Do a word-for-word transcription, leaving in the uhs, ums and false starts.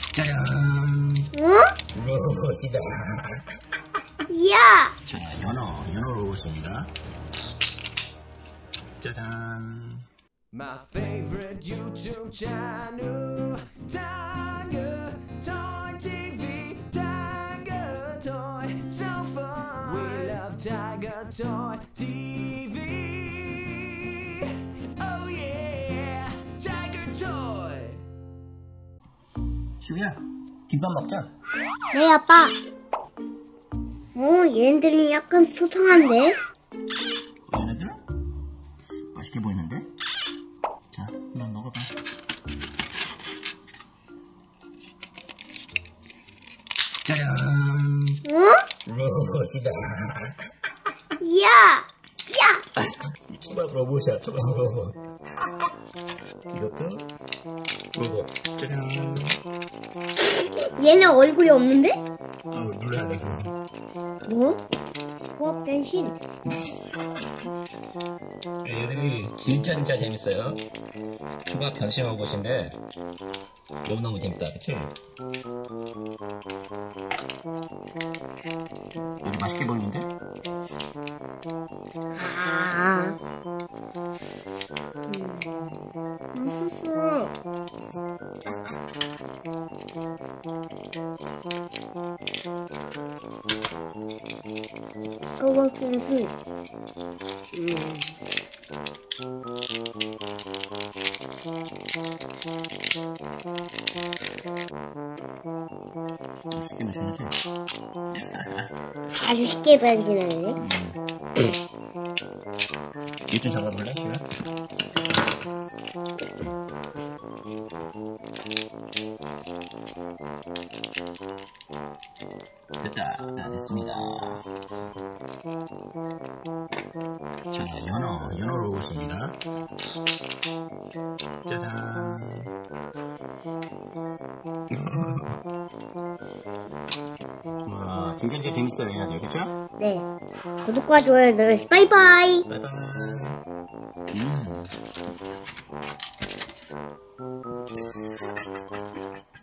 짜잔! 응? 로봇이다. 야! 자, 연어, 연어 로봇입니다. 짜잔! My favorite YouTube channel, Tiger Toy 티비, Tiger Toy, so fun. We love Tiger Toy 티비. Oh yeah, Tiger Toy. 슈야, 김밥 먹자. 네, 아빠. 어, 얘네들이 약간 소상한데? 얘네들? 맛있게 보이는데? 자, 한번 먹어봐. 짜잔! 응? 로봇이다. 야! 야! 초밥 로봇이야, 초밥 로봇. 이것도 로봇. 짜잔! 얘네 얼굴이 없는데? 아우, 놀라야 돼, 그거. 뭐? 조합 변신. 얘들이 진짜 진짜 재밌어요. 초밥 변신 로봇인데 너무너무 재밌다, 그치? 얘들 맛있게 보이는데? 아. 맛있어. 조합 변신. 쉽게 마셔야지. 아주 쉽게 변신하네. 얘 좀 잡아볼래? 슈야? 됐다. 다 됐습니다. 자, 연어, 연어 로봇입니다. 짜잔. 와, 진짜 진짜 재밌어요, 얘네들, 그쵸? 네. 구독과 좋아요 눌러주세요. 바이바이. 바이바이. 음.